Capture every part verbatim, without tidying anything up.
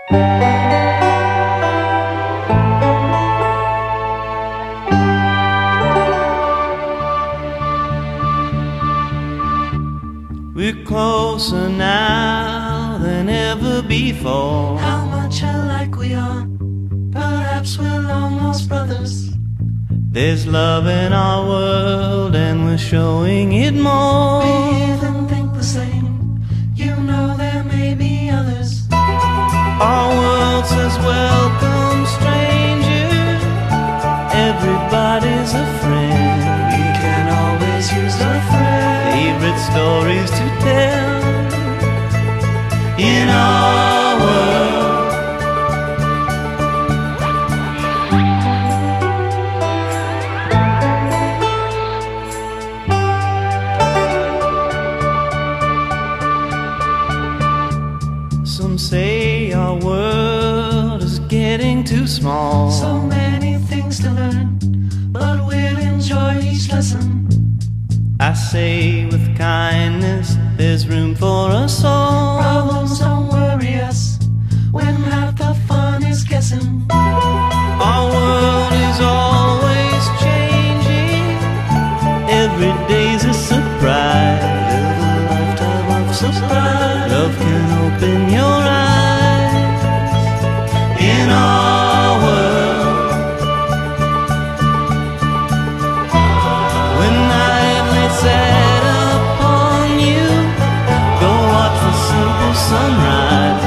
We're closer now than ever before. How much alike we are. Perhaps we're long lost brothers. There's love in our world and we're showing it more. We even think the same. You know there may be others. Our world says welcome stranger. Everybody's a friend. We can always use a friend. Favorite stories to tell in our world. Some say our world is getting too small. So many things to learn, but we'll enjoy each lesson. I say with kindness, there's room for us all. Problems don't worry us when half the fun is guessing. Our world is always changing. Every day's a surprise. Live a lifetime of surprise. Love can open your eyes in our world. When night lays set upon you, go watch the simple sunrise.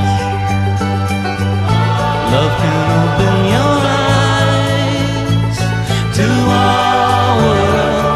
Love can open your eyes to our world.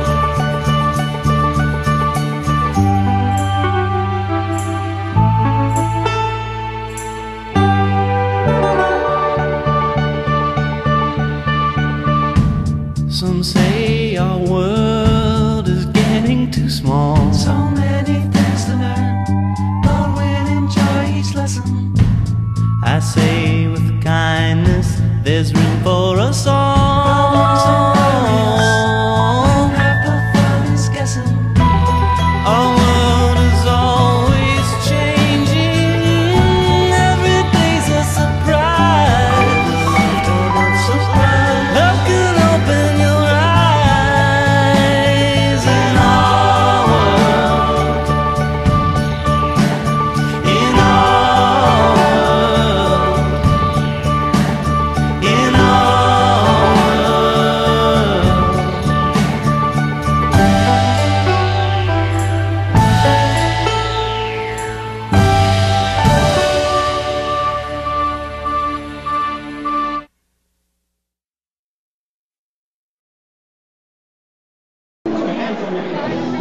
Some say our world is getting too small. So many things to learn, but we'll enjoy each lesson. I say with kindness, there's room for us Problems don't worry us when all. half the fun is guessing. Our world is always changing. Every day's a surprise. Lifetime of surprise. Love can open your eyes in our world. In our world. In our world.